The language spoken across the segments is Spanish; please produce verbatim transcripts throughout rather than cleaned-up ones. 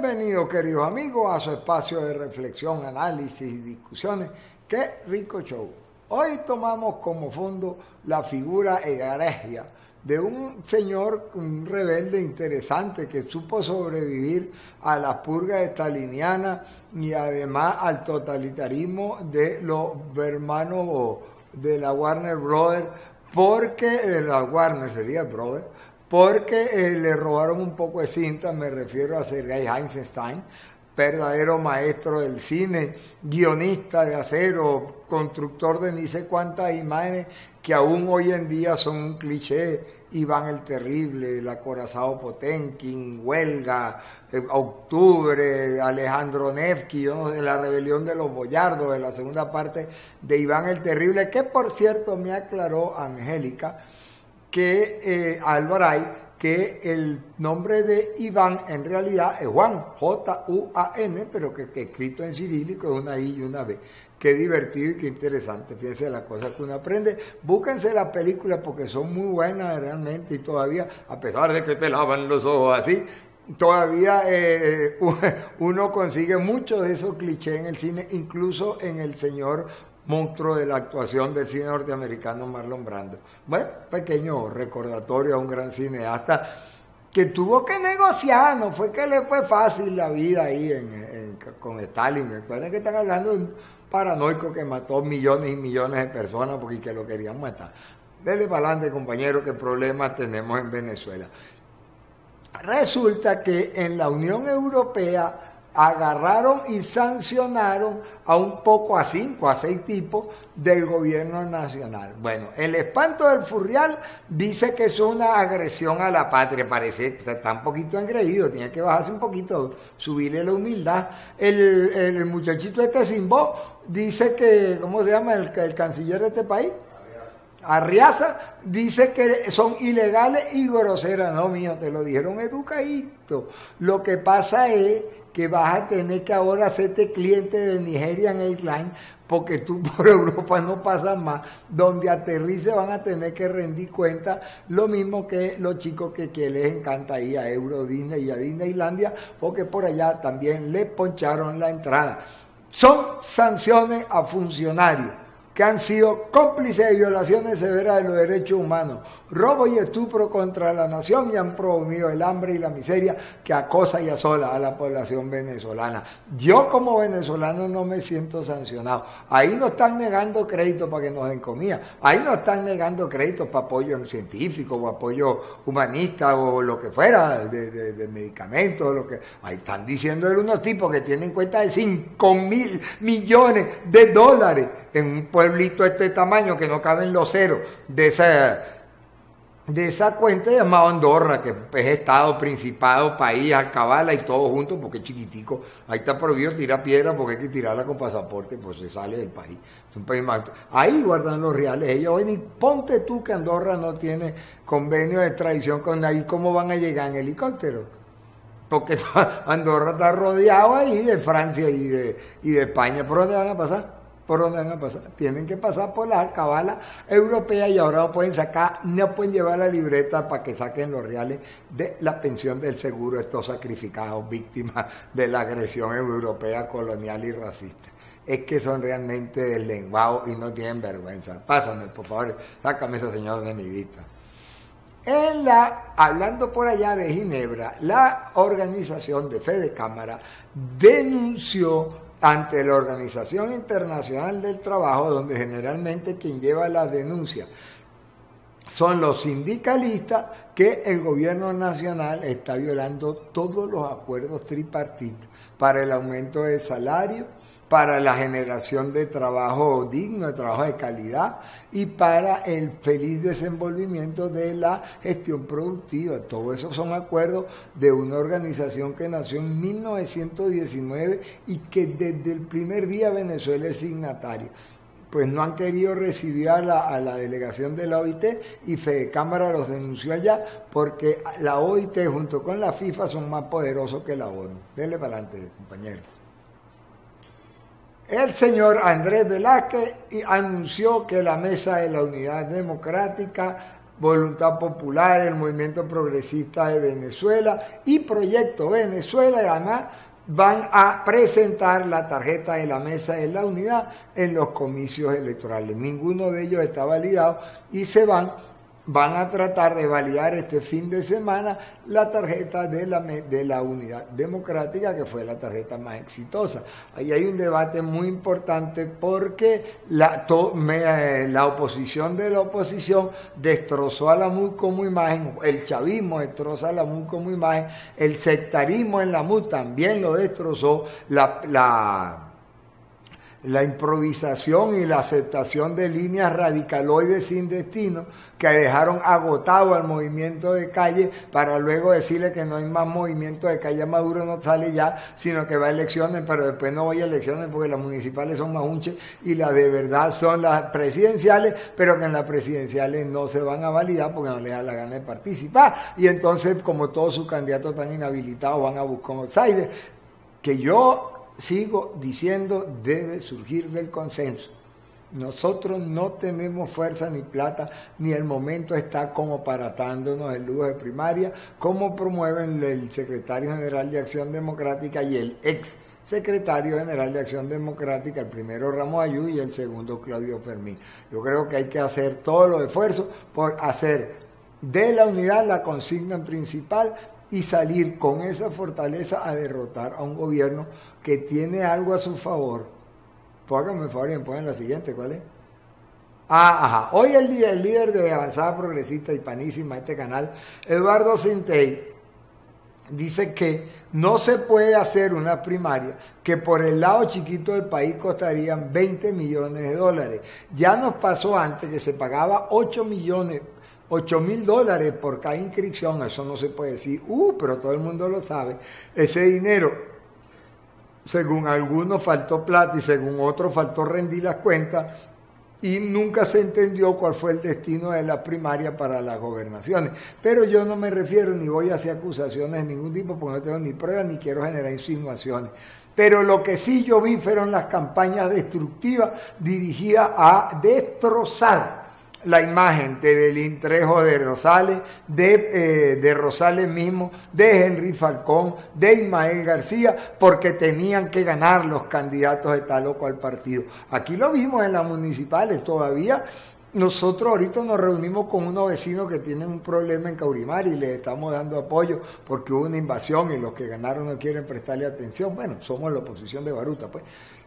Bienvenidos, queridos amigos, a su espacio de reflexión, análisis y discusiones. ¡Qué rico show! Hoy tomamos como fondo la figura egregia de un señor, un rebelde interesante que supo sobrevivir a las purgas stalinianas y además al totalitarismo de los hermanos de la Warner Brothers, porque de la Warner sería Brothers, porque eh, le robaron un poco de cinta. Me refiero a Sergei Eisenstein, verdadero maestro del cine, guionista de acero, constructor de ni sé cuántas imágenes que aún hoy en día son un cliché. Iván el Terrible, el acorazado Potemkin, Huelga, eh, Octubre, Alejandro Nevsky, yo no sé, la rebelión de los boyardos, de la segunda parte de Iván el Terrible, que por cierto me aclaró Angélica, que eh, Alvaray, que el nombre de Iván en realidad es Juan, J U A N, pero que, que escrito en cirílico es una I y una B. Qué divertido y qué interesante, fíjense las cosas que uno aprende. Búsquense las películas porque son muy buenas realmente y todavía, a pesar de que te lavan los ojos así, todavía eh, uno consigue muchos de esos clichés en el cine, incluso en el señor monstruo de la actuación del cine norteamericano Marlon Brando. Bueno, pequeño recordatorio a un gran cineasta que tuvo que negociar, no fue que le fue fácil la vida ahí en, en, con Stalin. Recuerden que están hablando de un paranoico que mató millones y millones de personas porque que lo querían matar. Dele para adelante, compañero, qué problemas tenemos en Venezuela. Resulta que en la Unión Europea agarraron y sancionaron a un poco a cinco, a seis tipos del gobierno nacional. Bueno, el espanto del Furrial dice que es una agresión a la patria, parece que está un poquito engreído, tiene que bajarse un poquito, subirle la humildad. El, el muchachito este Simbó dice que, ¿cómo se llama el, el canciller de este país? Arriaza dice que son ilegales y groseras. No, mío, te lo dijeron educadito. Lo que pasa es que vas a tener que ahora hacerte cliente de Nigerian Airlines porque tú por Europa no pasas más. Donde aterrice van a tener que rendir cuenta, lo mismo que los chicos que, que les encanta ir a Euro Disney y a Disneylandia, porque por allá también les poncharon la entrada. Son sanciones a funcionarios que han sido cómplices de violaciones severas de los derechos humanos, robo y estupro contra la nación y han promovido el hambre y la miseria que acosa y asola a la población venezolana. Yo como venezolano no me siento sancionado. Ahí nos están negando créditos para que nos den comida, ahí nos están negando créditos para apoyo científico o apoyo humanista o lo que fuera, de, de, de medicamentos, o lo que ahí están diciendo de unos tipos que tienen cuenta de cinco mil millones de dólares en un pueblito de este tamaño que no caben los ceros de esa, de esa cuenta llamada Andorra, que es estado, principado, país, alcabala y todo junto porque es chiquitico. Ahí está prohibido tirar piedra porque hay que tirarla con pasaporte, pues se sale del país. Es un país más. Ahí guardan los reales. Ellos ven y ponte tú que Andorra no tiene convenio de extradición con nadie. ¿Cómo van a llegar en helicóptero? Porque Andorra está rodeado ahí de Francia y de, y de España. ¿Por dónde van a pasar? ¿Por dónde van a pasar? Tienen que pasar por las alcabalas europeas y ahora no pueden sacar, no pueden llevar la libreta para que saquen los reales de la pensión del seguro de estos sacrificados víctimas de la agresión europea colonial y racista. Es que son realmente deslenguados y no tienen vergüenza. Pásame, por favor, sácame ese señor de mi vista. En la, hablando por allá de Ginebra, la organización de Fede Cámara denunció ante la Organización Internacional del Trabajo, donde generalmente quien lleva la denuncia son los sindicalistas, que el gobierno nacional está violando todos los acuerdos tripartitos para el aumento del salario, para la generación de trabajo digno, de trabajo de calidad y para el feliz desenvolvimiento de la gestión productiva. Todo eso son acuerdos de una organización que nació en mil novecientos diecinueve y que desde el primer día Venezuela es signatario. Pues no han querido recibir a la, a la delegación de la O I T y Fede Cámara los denunció allá porque la O I T junto con la FIFA son más poderosos que la ONU. Denle para adelante, compañero. El señor Andrés Velázquez anunció que la Mesa de la Unidad Democrática Voluntad Popular, el Movimiento Progresista de Venezuela y Proyecto Venezuela, y además van a presentar la tarjeta de la Mesa de la Unidad en los comicios electorales. Ninguno de ellos está validado y se van van a tratar de validar este fin de semana la tarjeta de la, de la Unidad Democrática, que fue la tarjeta más exitosa. Ahí hay un debate muy importante porque la, to, me, la oposición de la oposición destrozó a la M U D como imagen, el chavismo destroza a la M U D como imagen, el sectarismo en la M U D también lo destrozó, la... la la improvisación y la aceptación de líneas radicaloides sin destino que dejaron agotado al movimiento de calle para luego decirle que no hay más movimiento de calle. Maduro no sale ya, sino que va a elecciones, pero después no voy a elecciones porque las municipales son majunches y las de verdad son las presidenciales, pero que en las presidenciales no se van a validar porque no les da la gana de participar. Y entonces, como todos sus candidatos están inhabilitados, van a buscar un outsider, que yo sigo diciendo debe surgir del consenso. Nosotros no tenemos fuerza ni plata, ni el momento está como para atándonos el lujo de primaria, como promueven el secretario general de Acción Democrática y el ex secretario general de Acción Democrática, el primero Ramos Ayú y el segundo Claudio Fermín. Yo creo que hay que hacer todos los esfuerzos por hacer de la unidad la consigna principal y salir con esa fortaleza a derrotar a un gobierno que tiene algo a su favor. Pónganme favor y me ponen la siguiente, ¿cuál es? Ah, ajá. Hoy el, día, el líder de Avanzada Progresista y Panísima, este canal, Eduardo Centey, dice que no se puede hacer una primaria que por el lado chiquito del país costarían veinte millones de dólares. Ya nos pasó antes que se pagaba ocho millones ocho mil dólares por cada inscripción, eso no se puede decir, uh, pero todo el mundo lo sabe. Ese dinero, según algunos faltó plata y según otros faltó rendir las cuentas y nunca se entendió cuál fue el destino de la primaria para las gobernaciones. Pero yo no me refiero ni voy a hacer acusaciones de ningún tipo porque no tengo ni pruebas ni quiero generar insinuaciones. Pero lo que sí yo vi fueron las campañas destructivas dirigidas a destrozar la imagen de Belín Trejo de Rosales, de, eh, de Rosales mismo, de Henry Falcón, de Ismael García, porque tenían que ganar los candidatos de tal o cual partido. Aquí lo vimos en las municipales, todavía nosotros ahorita nos reunimos con unos vecinos que tienen un problema en Caurimar y les estamos dando apoyo porque hubo una invasión y los que ganaron no quieren prestarle atención. Bueno, somos la oposición de Baruta, pues.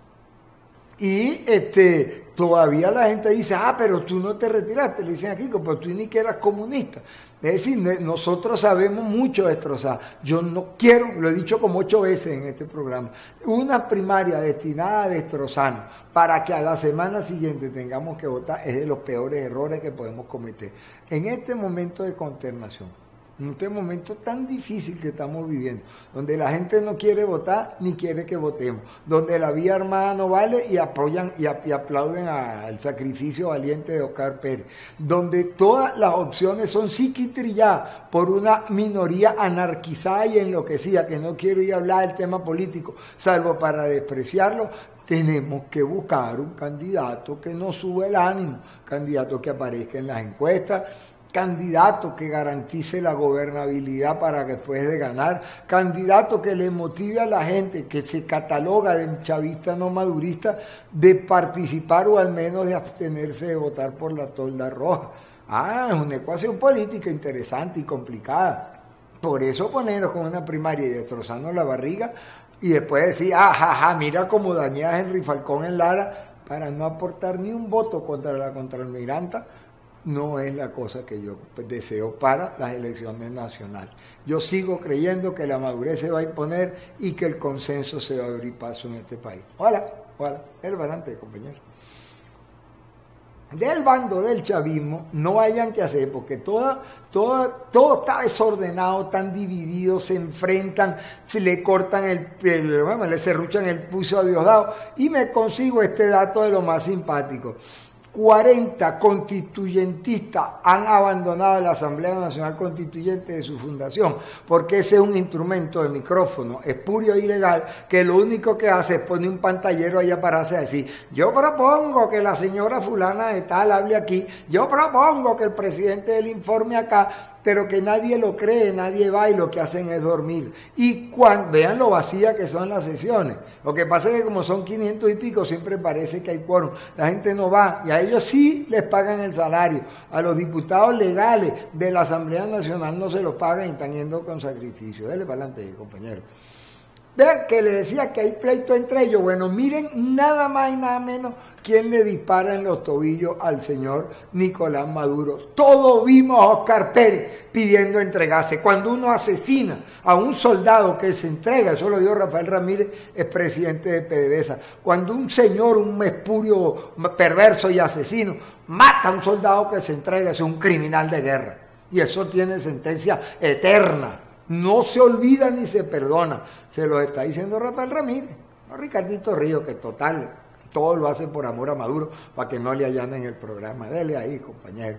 Y este, todavía la gente dice, ah, pero tú no te retiraste, le dicen aquí, pero tú ni que eras comunista. Es decir, nosotros sabemos mucho destrozar. Yo no quiero, lo he dicho como ocho veces en este programa, una primaria destinada a destrozarnos para que a la semana siguiente tengamos que votar es de los peores errores que podemos cometer. En este momento de consternación, en este momento tan difícil que estamos viviendo, donde la gente no quiere votar ni quiere que votemos, donde la vía armada no vale y apoyan y, y aplauden al sacrificio valiente de Oscar Pérez, donde todas las opciones son psiquitrilladas por una minoría anarquizada y enloquecida que no quiere ir a hablar del tema político, salvo para despreciarlo. Tenemos que buscar un candidato que nos sube el ánimo, candidato que aparezca en las encuestas, candidato que garantice la gobernabilidad para que después de ganar, candidato que le motive a la gente que se cataloga de chavista no madurista de participar o al menos de abstenerse de votar por la tolda roja. Ah, es una ecuación política interesante y complicada. Por eso ponernos con una primaria y destrozarnos la barriga y después decir, ah, ja, ja, mira cómo dañé a Henry Falcón en Lara para no aportar ni un voto contra la contralmiranta, no es la cosa que yo deseo para las elecciones nacionales. Yo sigo creyendo que la madurez se va a imponer y que el consenso se va a abrir paso en este país. Hola, hola, el balance, compañero. Del bando del chavismo no hayan que hacer, porque toda, toda, todo está desordenado, tan dividido, se enfrentan, se le cortan el, el bueno, le serruchan el puso a Diosdado, y me consigo este dato de lo más simpático. cuarenta constituyentistas han abandonado la Asamblea Nacional Constituyente de su fundación, porque ese es un instrumento de micrófono espurio e ilegal, que lo único que hace es poner un pantallero ahí a pararse a decir, yo propongo que la señora fulana de tal hable aquí, yo propongo que el presidente del informe acá, pero que nadie lo cree, nadie va y lo que hacen es dormir. Y cuando, vean lo vacía que son las sesiones. Lo que pasa es que como son quinientos y pico, siempre parece que hay quórum. La gente no va y a ellos sí les pagan el salario. A los diputados legales de la Asamblea Nacional no se lo pagan y están yendo con sacrificio. Dele para adelante, compañero. Vean que le decía que hay pleito entre ellos. Bueno, miren nada más y nada menos quién le dispara en los tobillos al señor Nicolás Maduro. Todos vimos a Oscar Pérez pidiendo entregarse. Cuando uno asesina a un soldado que se entrega, eso lo dio Rafael Ramírez, es presidente de PDVSA. Cuando un señor, un espurio perverso y asesino, mata a un soldado que se entrega, es un criminal de guerra. Y eso tiene sentencia eterna. No se olvida ni se perdona. Se lo está diciendo Rafael Ramírez, no Ricardito Ríos, que total, todo lo hace por amor a Maduro, para que no le allanen el programa. Dele ahí, compañero.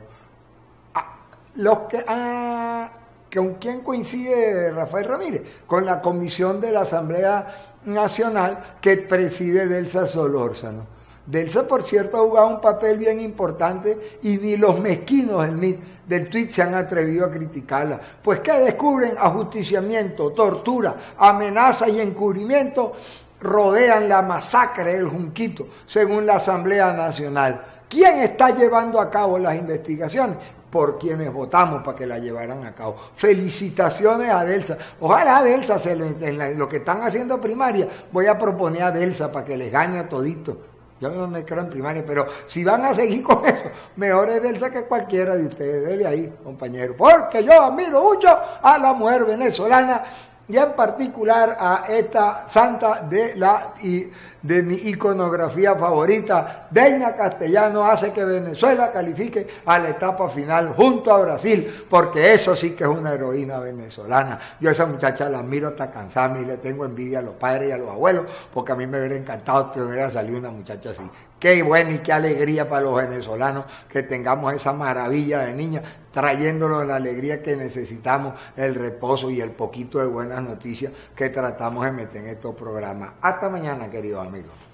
Ah, los que, ah, ¿con quién coincide Rafael Ramírez? Con la comisión de la Asamblea Nacional que preside Delsa Solórzano. Delsa, por cierto, ha jugado un papel bien importante y ni los mezquinos del M I T del tuit se han atrevido a criticarla. Pues que descubren ajusticiamiento, tortura, amenaza y encubrimiento rodean la masacre del Junquito, según la Asamblea Nacional. ¿Quién está llevando a cabo las investigaciones? Por quienes votamos para que la llevaran a cabo. Felicitaciones a Delsa. Ojalá a Delsa, se lo, en la, lo que están haciendo primaria, voy a proponer a Delsa para que les gane a todito. Yo no me creo en primaria, pero si van a seguir con eso, mejor es Delsa que cualquiera de ustedes. Dele ahí, compañero. Porque yo admiro mucho a la mujer venezolana y en particular a esta santa de la y de mi iconografía favorita. Deña Castellano hace que Venezuela califique a la etapa final junto a Brasil, porque eso sí que es una heroína venezolana. Yo a esa muchacha la admiro hasta cansarme y le tengo envidia a los padres y a los abuelos, porque a mí me hubiera encantado que hubiera salido una muchacha así. Qué buena y qué alegría para los venezolanos que tengamos esa maravilla de niña, trayéndonos la alegría que necesitamos, el reposo y el poquito de buenas noticias que tratamos de meter en estos programas. Hasta mañana, queridos amigos.